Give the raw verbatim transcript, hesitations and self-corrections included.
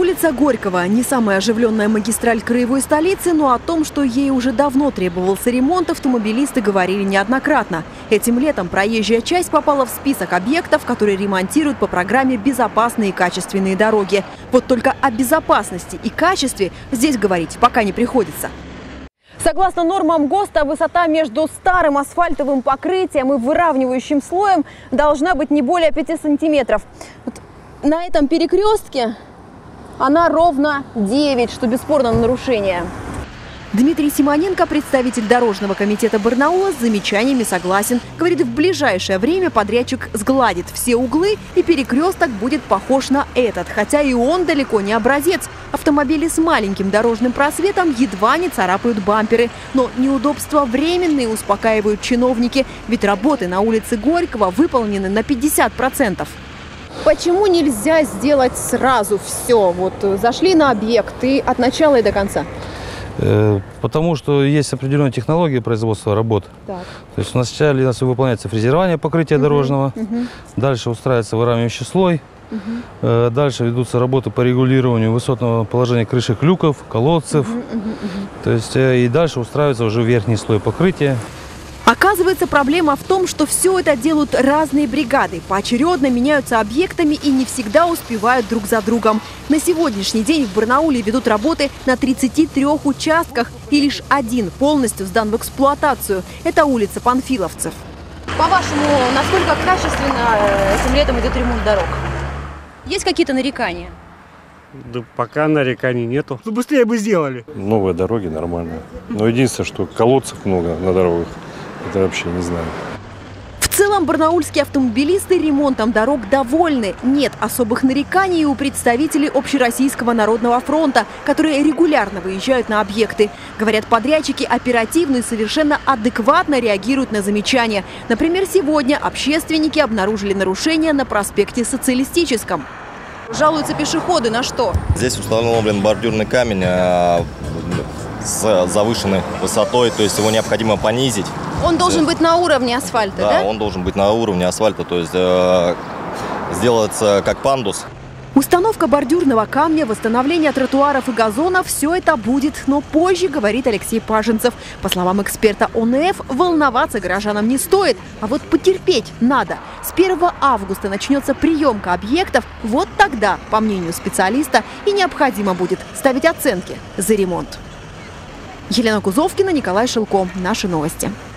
Улица Горького – не самая оживленная магистраль краевой столицы, но о том, что ей уже давно требовался ремонт, автомобилисты говорили неоднократно. Этим летом проезжая часть попала в список объектов, которые ремонтируют по программе «Безопасные и качественные дороги». Вот только о безопасности и качестве здесь говорить пока не приходится. Согласно нормам ГОСТа, высота между старым асфальтовым покрытием и выравнивающим слоем должна быть не более пяти сантиметров. Вот на этом перекрестке она ровно девять, что бесспорно нарушение. Дмитрий Симоненко, представитель Дорожного комитета Барнаула, с замечаниями согласен. Говорит, в ближайшее время подрядчик сгладит все углы, и перекресток будет похож на этот. Хотя и он далеко не образец. Автомобили с маленьким дорожным просветом едва не царапают бамперы. Но неудобства временные, успокаивают чиновники. Ведь работы на улице Горького выполнены на пятьдесят процентов. Почему нельзя сделать сразу все? Вот зашли на объект и от начала и до конца. Потому что есть определенная технология производства работ. Так. То есть вначале у нас выполняется фрезерование покрытия угу, дорожного, угу. Дальше устраивается выравнивающий слой, угу. Дальше ведутся работы по регулированию высотного положения крышек люков, колодцев. Угу, угу, угу. То есть и дальше устраивается уже верхний слой покрытия. Оказывается, проблема в том, что все это делают разные бригады. Поочередно меняются объектами и не всегда успевают друг за другом. На сегодняшний день в Барнауле ведут работы на тридцати трёх участках. И лишь один полностью сдан в эксплуатацию. Это улица Панфиловцев. По-вашему, насколько качественно этим летом идет ремонт дорог? Есть какие-то нарекания? Да пока нареканий нету. Ну, быстрее бы сделали. Новые дороги нормальные. Но единственное, что колодцев много на дорогах. Это вообще не знаю. В целом барнаульские автомобилисты ремонтом дорог довольны. Нет особых нареканий у представителей Общероссийского народного фронта, которые регулярно выезжают на объекты. Говорят, подрядчики оперативно и совершенно адекватно реагируют на замечания. Например, сегодня общественники обнаружили нарушения на проспекте Социалистическом. Жалуются пешеходы на что? Здесь установлен бордюрный камень с завышенной высотой, то есть его необходимо понизить. Он должен быть на уровне асфальта, да? Да, он должен быть на уровне асфальта, то есть э, сделается как пандус. Установка бордюрного камня, восстановление тротуаров и газонов – все это будет, но позже, говорит Алексей Паженцев. По словам эксперта О Н Э Ф, волноваться горожанам не стоит, а вот потерпеть надо. С первого августа начнется приемка объектов, вот тогда, по мнению специалиста, и необходимо будет ставить оценки за ремонт. Елена Кузовкина, Николай Шилко. Наши новости.